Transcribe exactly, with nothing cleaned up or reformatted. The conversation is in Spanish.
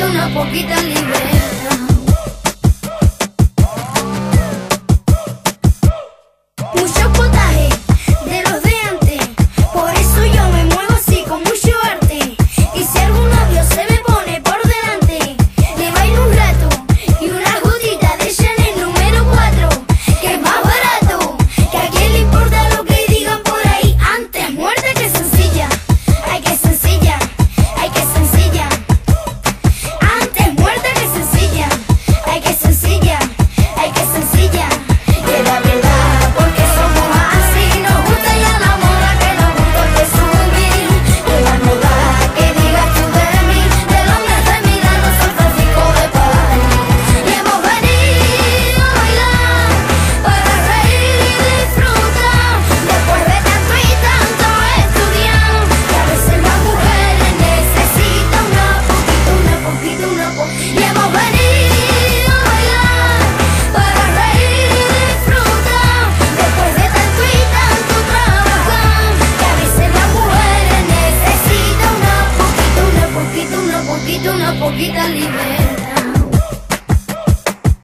poquito, una poquita libertad. Mucho potaje de los de antes, por eso yo me muevo así con mucho arte. Y si algún novio se me pone por delante, le bailo un rato y una gotita de Chanel número cuatro, que es más barato. Que a quién le importa lo que digan por ahí. Antes muerta que sencilla, ay que sencilla, ay que sencilla. Antes muerta que sencilla, ay que sencilla, ay que sencilla. Que la verdad, porque somos así, nos gusta ya la moda, que nos gusta presumir. Que la moda, que digas tú de mí, de Londres, de Milano, San Francisco, de París. Y hemos venido a bailar, para reír y disfrutar, después de tanto y tanto estudiar. Que a veces las mujeres necesitan una poquito, una poquito, una poquito. Y hemos venido a bailar, para reír y disfrutar, después de tanto y tanto trabajar. Que a veces las mujeres necesitan una poquito, una poquito, una poquito, una poquita libertad.